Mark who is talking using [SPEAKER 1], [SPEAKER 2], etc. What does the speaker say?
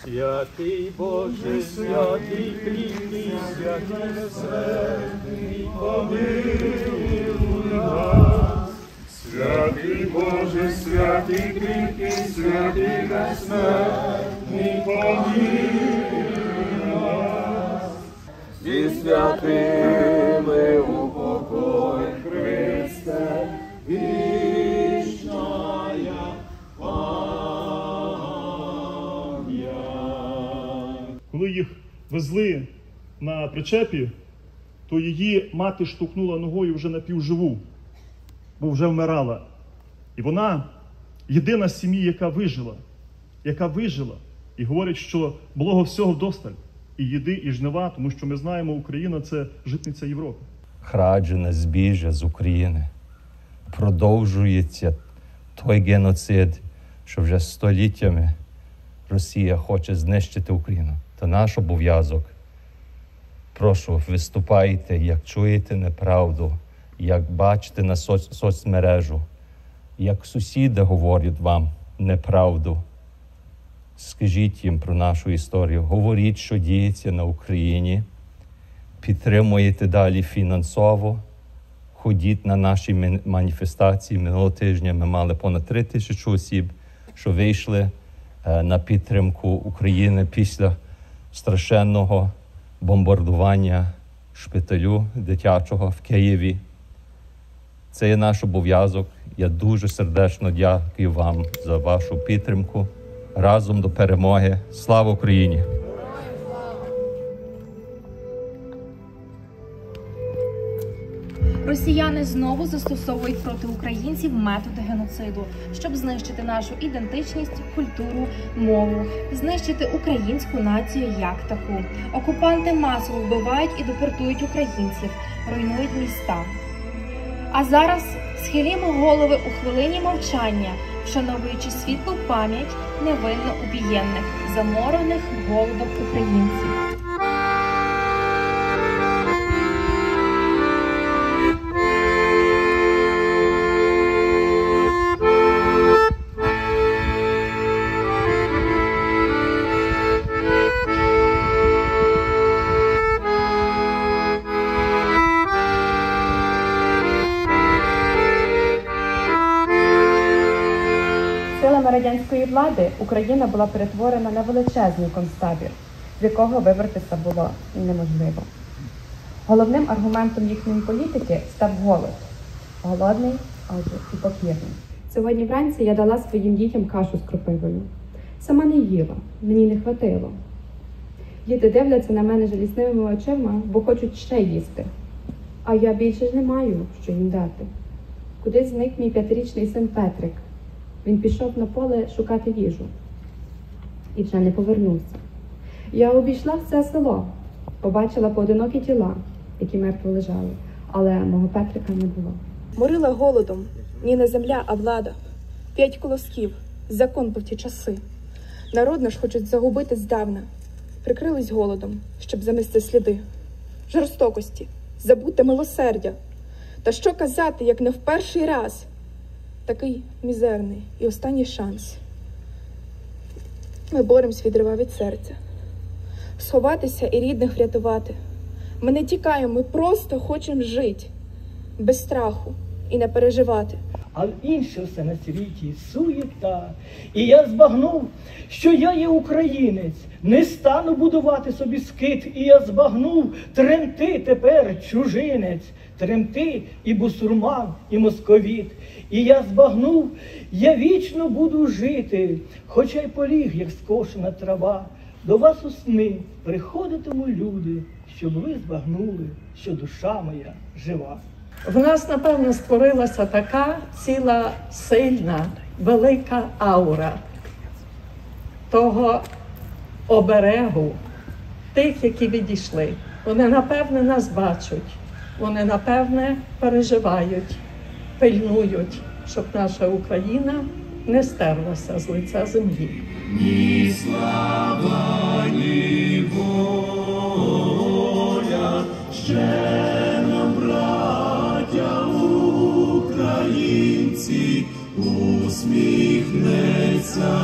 [SPEAKER 1] Святий Боже, святий кріпкий, святий безсмертний, помилуй нас. Святий Боже, святий кріпкий, святий безсмертний, помилуй нас. Зі святими упокой, Христе, вічная пам'ять.
[SPEAKER 2] Коли їх везли на причепі, то її мати штовхнула ногою вже напівживу, бо вже вмирала. І вона єдина з сім'ї, яка вижила. І говорить, що було всього вдосталь. І їди, і жнива, тому що ми знаємо, Україна – це житниця Європи.
[SPEAKER 3] Крадене збіжжя з України. Продовжується той геноцид, що вже століттями Росія хоче знищити Україну. Це наш обов'язок. Прошу, виступайте, як чуєте неправду, як бачите на соцмережу, як сусіди говорять вам неправду. Скажіть їм про нашу історію, говоріть, що діється на Україні, підтримуєте далі фінансово, ходіть на наші маніфестації. Минулого тижня ми мали понад 3000 осіб, що вийшли на підтримку України після страшенного бомбардування шпиталю дитячого в Києві. Це є наш обов'язок. Я дуже сердечно дякую вам за вашу підтримку. Разом до перемоги. Слава Україні!
[SPEAKER 4] Росіяни знову застосовують проти українців методи геноциду, щоб знищити нашу ідентичність, культуру, мову, знищити українську націю як таку. Окупанти масово вбивають і депортують українців, руйнують міста. А зараз схилімо голови у хвилині мовчання, вшановуючи світлу пам'ять невинно убієнних, заморених голодом українців.
[SPEAKER 5] Силами радянської влади Україна була перетворена на величезний концтабір, з якого вибратися було неможливо. Головним аргументом їхньої політики став голод. Голодний, отже, і покірний. Сьогодні вранці я дала своїм дітям кашу з кропивою. Сама не їла, мені не хватило. Діти дивляться на мене жалісними очима, бо хочуть ще їсти. А я більше ж не маю, що їм дати. Куди зник мій 5-річний син Петрик? Він пішов на поле шукати їжу. І вже не повернувся. Я обійшла все село, побачила поодинокі тіла, які мертво лежали, але мого Петрика не було.
[SPEAKER 6] Морила голодом, ні не земля, а влада. 5 колосків, закон по ті часи. Народ наш хочуть загубити здавна. Прикрились голодом, щоб замести сліди. Жорстокості, забути милосердя. Та що казати, як не в перший раз? Такий мізерний і останній шанс. Ми боремось відрива від серця. Сховатися і рідних врятувати. Ми не тікаємо, ми просто хочемо жити. Без страху і не переживати.
[SPEAKER 7] А інше все на світі суєта. І я збагнув, що я є українець, не стану будувати собі скит. І я збагнув, тремти тепер чужинець, тремти і бусурман, і московіт. І я збагнув, я вічно буду жити, хоча й поліг, як скошена трава. До вас у сни приходитимуть люди, щоб ви збагнули, що душа моя жива.
[SPEAKER 8] В нас, напевно, створилася така ціла сильна, велика аура того оберегу, тих, які відійшли. Вони, напевне, нас бачать, вони, напевне, переживають, пильнують, щоб наша Україна не стерлася з лиця землі.
[SPEAKER 1] Ні слава, ні воля, ще нам, браття українці, усміхнеться